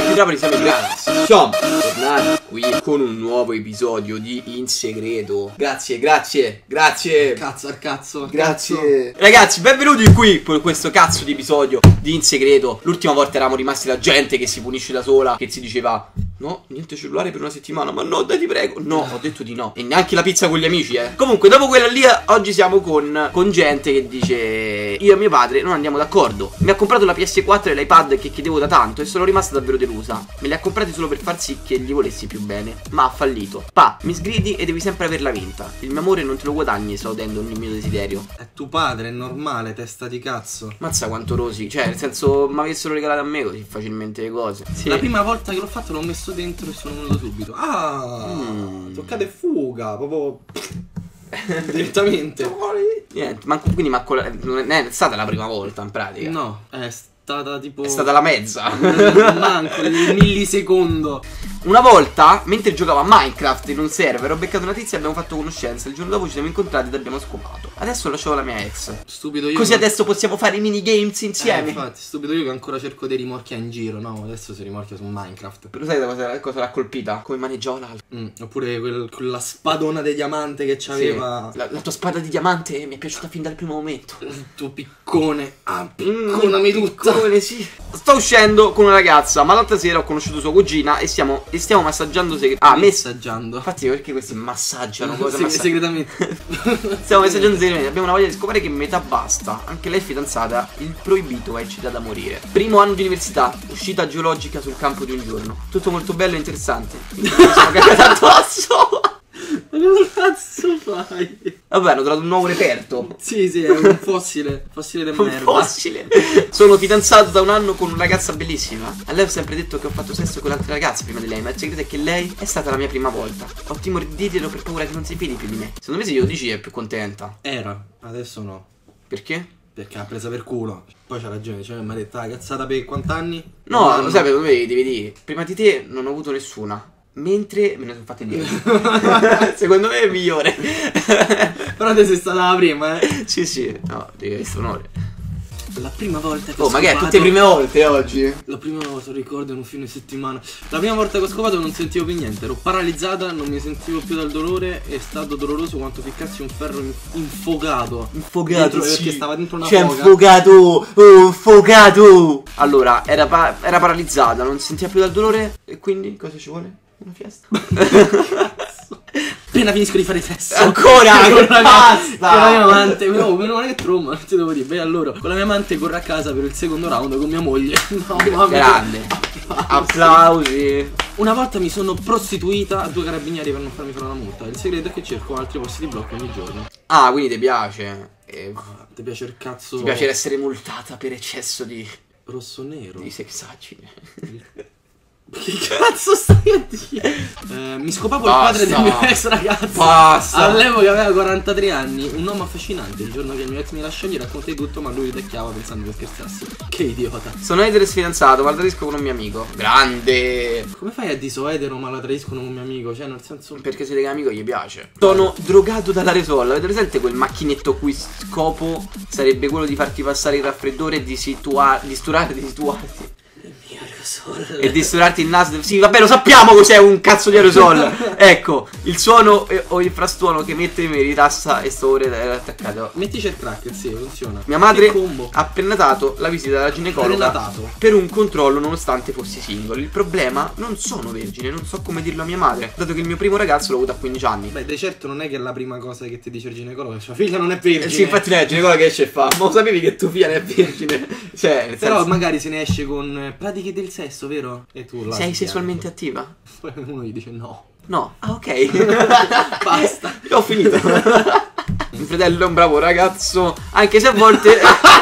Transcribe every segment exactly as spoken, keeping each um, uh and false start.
Ecco Trapani, siamo in Granas. Siamo tornati qui con un nuovo episodio di In Segreto. Grazie, grazie, grazie. Cazzo al cazzo. Grazie. Cazzo. Ragazzi, benvenuti qui per questo cazzo di episodio di In Segreto. L'ultima volta eravamo rimasti la gente che si punisce da sola, che si diceva no, niente cellulare per una settimana. Ma no, dai, ti prego. No, ho detto di no. E neanche la pizza con gli amici, eh. Comunque, dopo quella lì, oggi siamo con, con gente che dice io e mio padre non andiamo d'accordo. Mi ha comprato la P S quattro e l'iPad che chiedevo da tanto e sono rimasta davvero delusa. Me li ha comprati solo per far sì che gli volessi più bene, ma ha fallito. Pa, mi sgridi e devi sempre averla vinta. Il mio amore non te lo guadagni esaudendo ogni mio desiderio. È tuo padre, è normale, testa di cazzo. Mazza quanto rosi. Cioè, nel senso, mi avessero regalato a me così facilmente le cose. Sì. La prima volta che l'ho fatto l'ho messo dentro e sono venuto subito. Ah, mm. Toccata e fuga, proprio direttamente. Niente, ma quindi ma non è stata la prima volta in pratica. No, è stata tipo... È stata la mezza. Manco, il millisecondo. Una volta, mentre giocavo a Minecraft in un server, ho beccato una tizia e abbiamo fatto conoscenza. Il giorno dopo ci siamo incontrati ed abbiamo scopato. Adesso lasciavo la mia ex. Stupido io. Così che... adesso possiamo fare i minigames insieme. Eh, infatti, stupido io che ancora cerco dei rimorchia in giro. No, adesso si rimorchia su Minecraft. Però sai cosa, cosa l'ha colpita? Come maneggiava l'altro. Mm, oppure quel, quella spadona di diamante che c'aveva. Sì. La, la tua spada di diamante mi è piaciuta fin dal primo momento. Il tuo piccone. Ah, picconami mm, tutta. Piccone, sì. Sto uscendo con una ragazza, ma l'altra sera ho conosciuto sua cugina e stiamo, e stiamo massaggiando. Ah, messaggiando. Infatti perché questi massaggiano cosa sì, massaggi... segretamente. Stiamo messaggiando segretamente. Abbiamo una voglia di scopare che metà basta. Anche lei è fidanzata. Il proibito è eccitata da morire. Primo anno di università. Uscita geologica sul campo di un giorno. Tutto molto bello e interessante. Mi sono cagata addosso. Ma che cazzo fai? Vabbè, hanno trovato un nuovo reperto. Sì, sì, è un fossile. Fossile del merda. Un fossile. Sono fidanzato da un anno con una ragazza bellissima. A lei ho sempre detto che ho fatto sesso con altre ragazze prima di lei, ma il segreto è che lei è stata la mia prima volta. Ho timore di dirglielo per paura che non si fidi più di me. Secondo me se glielo dici è più contenta. Era, adesso no. Perché? Perché ha presa per culo. Poi c'ha ragione, cioè mi ha detto, ah, cazzata per quant'anni? No, lo sai, secondo me devi dire. Prima di te non ho avuto nessuna. Mentre me ne sono fatte dieci. Secondo me è migliore. Però te sei stata la prima, eh. Sì, sì, no, devi essere onore. La prima volta che oh, ho scopato... Oh, ma che è tutte le prime volte oggi? La prima volta, ricordo, in un fine settimana. La prima volta che ho scopato non sentivo più niente. Ero paralizzata, non mi sentivo più dal dolore. È stato doloroso quanto piccarsi un ferro infogato. Infogato, sì. Perché stava dentro una C'è foga. infogato, oh, infogato. Allora, era, pa era paralizzata, non sentiva più dal dolore. E quindi cosa ci vuole? Una fiesta. Appena finisco di fare sesso ancora, con la basta. Con la mia amante. No, meno male che tromba, non ti devo dire. Beh, allora, con la mia amante corro a casa per il secondo round con mia moglie. No, mamma. Grande. Applausi. Una volta mi sono prostituita a due carabinieri per non farmi fare una multa. Il segreto è che cerco altri posti di blocco ogni giorno. Ah, quindi ti piace? Eh, ah, ti piace il cazzo? Ti piace essere multata per eccesso di rosso nero? Di sexagine. Che cazzo stai a dire? Eh, mi scopavo il padre del mio ex ragazzo. Basta. All'epoca aveva quarantatré anni. Un uomo affascinante. Il giorno che il mio ex mi lasciò gli raccontai tutto, ma lui ridacchiava pensando che scherzassi. Che idiota. Sono etero e sfidanzato, ma la tradisco con un mio amico. Grande. Come fai a dire so etero ma la tradiscono con un mio amico? Cioè nel senso... Perché se l'amico gli piace. Sono drogato dalla Resol. Avete presente quel macchinetto cui scopo sarebbe quello di farti passare il raffreddore e di situare, di sturare, di situarti e di sturarti il naso. Sì, vabbè, lo sappiamo cos'è un cazzo di aerosol. Ecco, il suono eh, o il frastuono che mette mi ritassa e sto ore attaccato. Mettici il cracker, sì, funziona. Mia madre ha prenotato la visita dalla ginecologa prenotato. per un controllo nonostante fossi single. Il problema, non sono vergine, non so come dirlo a mia madre, dato che il mio primo ragazzo l'ho avuto a quindici anni. Beh, di certo non è che è la prima cosa che ti dice il ginecologo, sua figlia non è vergine. Eh sì, infatti lei è il ginecologo che esce e fa, ma lo sapevi che tua figlia non è vergine? Cioè, nel però senso... magari se ne esce con pratiche del sesso, vero? E tu là sei sessualmente attiva? Poi uno gli dice no. No, ah ok. Basta. Ho finito. Mio fratello è un bravo ragazzo, anche se a volte...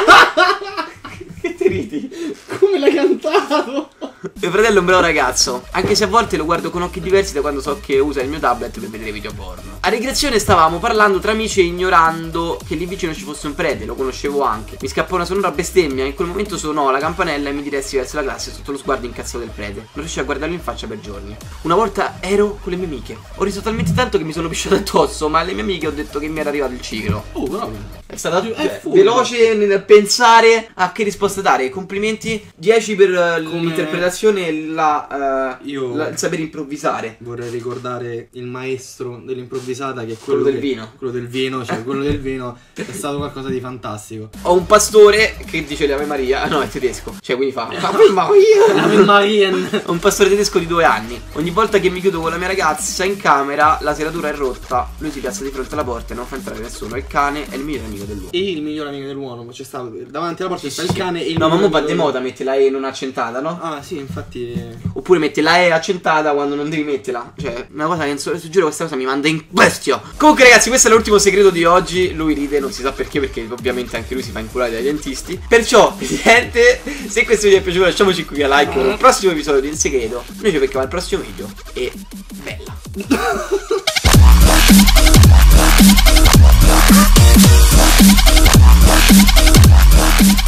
Che ti ridi? Come l'hai cantato? Mio fratello è un bravo ragazzo, anche se a volte lo guardo con occhi diversi da quando so che usa il mio tablet per vedere video porno. A ricreazione stavamo parlando tra amici e ignorando che lì vicino ci fosse un prete, lo conoscevo anche. Mi scappò una sonora bestemmia, in quel momento suonò la campanella e mi diressi verso la classe sotto lo sguardo incazzato del prete. Non riuscivo a guardarlo in faccia per giorni. Una volta ero con le mie amiche. Ho riso talmente tanto che mi sono pisciato addosso, ma alle mie amiche ho detto che mi era arrivato il ciclo. Oh, proprio. È stata è veloce nel pensare a che risposta dare. Complimenti, dieci per uh, l'interpretazione l'ispirazione e la, uh, Io la, il sapere improvvisare. Vorrei ricordare il maestro dell'improvvisata, che è Quello quello, del che- vino. Quello del vino, cioè quello del vino è stato qualcosa di fantastico. Ho un pastore che dice le Ave Maria. No, è tedesco. Cioè, quindi fa Ave Maria. Ave Marien. Ho un pastore tedesco di due anni. Ogni volta che mi chiudo con la mia ragazza in camera, la serratura è rotta. Lui si piazza di fronte alla porta e non fa entrare nessuno. Il cane è il migliore amico dell'uomo. E il migliore amico dell'uomo, c'è stato davanti alla porta sta il cane e il No, ma mo migliore va amico di moda, metti la E non accentata, no? Ah sì, infatti. Oppure metti la E accentata quando non devi metterla. Cioè, una cosa che non so, giuro, questa cosa mi manda in bestia. Comunque ragazzi, questo è l'ultimo segreto di oggi. Lui ride, non si sa perché, perché ovviamente anche lui si fa inculare dai dentisti. Perciò, Presidente, se questo video vi è piaciuto lasciamoci qui un like per un prossimo episodio di In Segreto. Noi ci becchiamo al prossimo video. E bella.